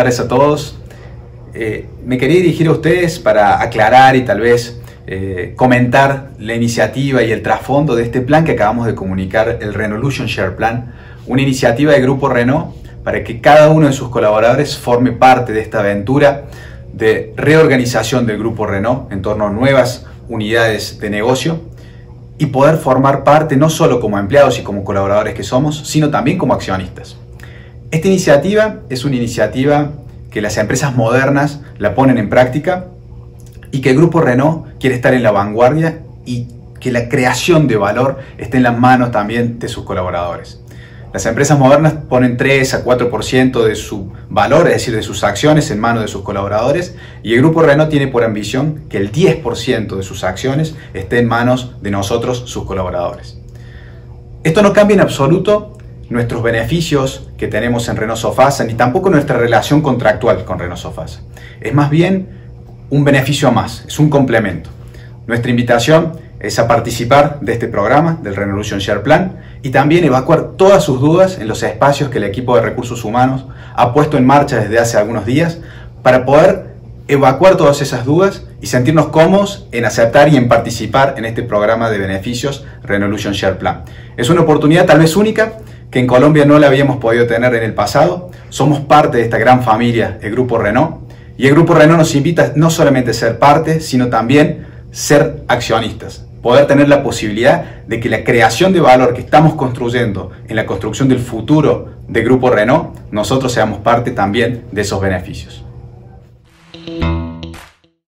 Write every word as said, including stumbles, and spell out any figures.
tardes a todos. Eh, me quería dirigir a ustedes para aclarar y tal vez eh, comentar la iniciativa y el trasfondo de este plan que acabamos de comunicar, el Renolution Share Plan, una iniciativa del Grupo Renault para que cada uno de sus colaboradores forme parte de esta aventura de reorganización del Grupo Renault en torno a nuevas unidades de negocio y poder formar parte no solo como empleados y como colaboradores que somos, sino también como accionistas. Esta iniciativa es una iniciativa que las empresas modernas la ponen en práctica y que el Grupo Renault quiere estar en la vanguardia y que la creación de valor esté en las manos también de sus colaboradores. Las empresas modernas ponen tres a cuatro por ciento de su valor, es decir, de sus acciones en manos de sus colaboradores, y el Grupo Renault tiene por ambición que el diez por ciento de sus acciones esté en manos de nosotros, sus colaboradores. Esto no cambia en absoluto nuestros beneficios que tenemos en Renault Sofasa, ni tampoco nuestra relación contractual con Renault Sofasa. Es más bien un beneficio más, es un complemento. Nuestra invitación es a participar de este programa del Renolution Share Plan y también evacuar todas sus dudas en los espacios que el equipo de recursos humanos ha puesto en marcha desde hace algunos días para poder evacuar todas esas dudas y sentirnos cómodos en aceptar y en participar en este programa de beneficios Renolution Share Plan. Es una oportunidad tal vez única que en Colombia no la habíamos podido tener en el pasado. Somos parte de esta gran familia, el Grupo Renault, y el Grupo Renault nos invita no solamente a ser parte, sino también ser accionistas, poder tener la posibilidad de que la creación de valor que estamos construyendo en la construcción del futuro del Grupo Renault, nosotros seamos parte también de esos beneficios.